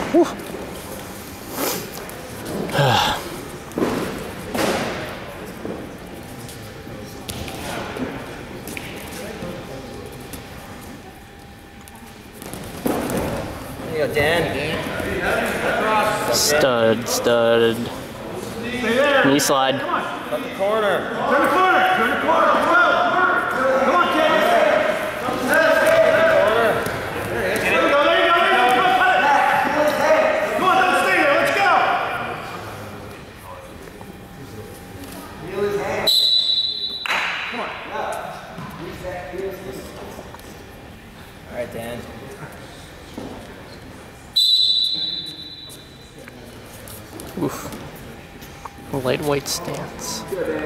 Whew. There you go, Dan. Stud. Knee slide. Cut the corner. Turn the corner. Turn the corner. Come on, kid. There you go. Come on, don't stay there. Let's go. Come on. All right, Dan. Oof. Lightweight stance.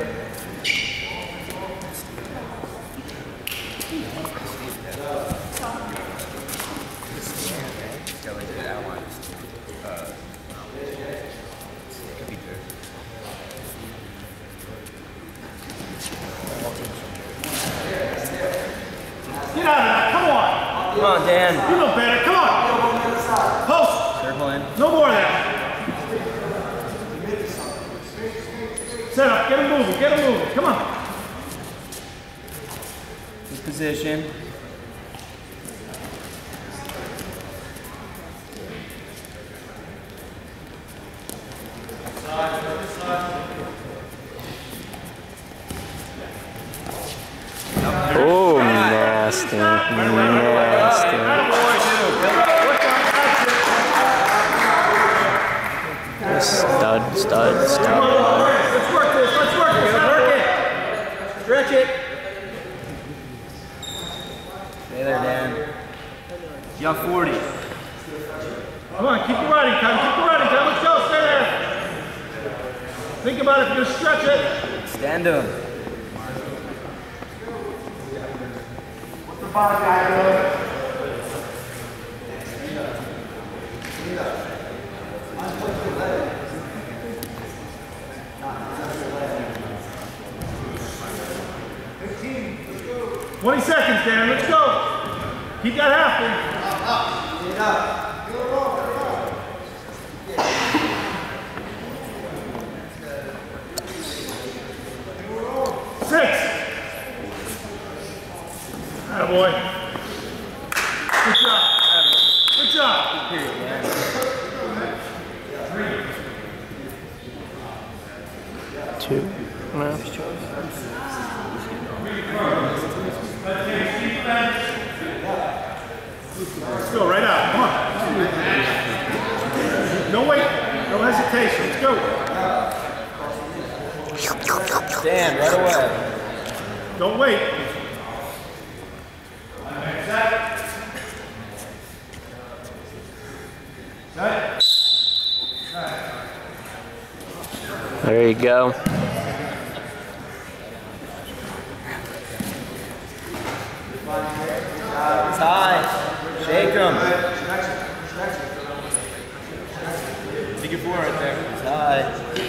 Get out of that. Come on. Come on, Dan. You know better. Come on. Post. Circle in. No more of that. Set up. Get him moving. Get him moving. Come on. Good position. Oh, nasty. Stud. Let's work this. Let's work this. Stretch it. Stay there, Dan. You got 40. Come on, keep the riding time. Keep the riding time. Let's go. Stay there. Think about it if you're going to stretch it. Stand him. What's the bottom guy doing? 20 seconds, Dan. Let's go. Keep that half. 6. Attaboy. Good job. Good job. 2. No. Let's go, right out. Come on. No wait. No hesitation. Let's go. Dan, right away. Don't wait. There you go. It's high. Shake him. Take it forward right there. It's high.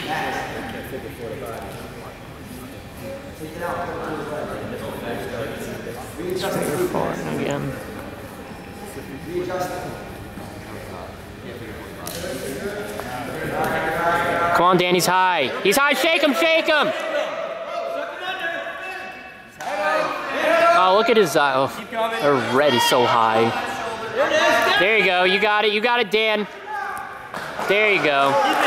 Again. Come on, Dan, he's high. He's high, shake him, shake him! Oh, look at his eye. Oh, they're red, he's so high. There you go, you got it, Dan. There you go.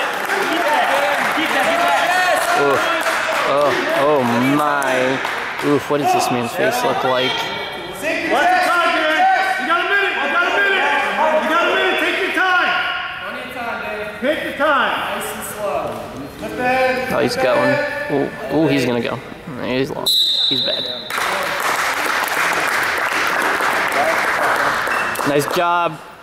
Oof. Oh my. Oof, what does this man's face look like? What's the time, Dan? You got a minute. Take your time. Plenty of time, Dave. Take your time. Nice and slow. Oh, he's going. Oh, he's gonna go. He's lost. He's bad. Nice job.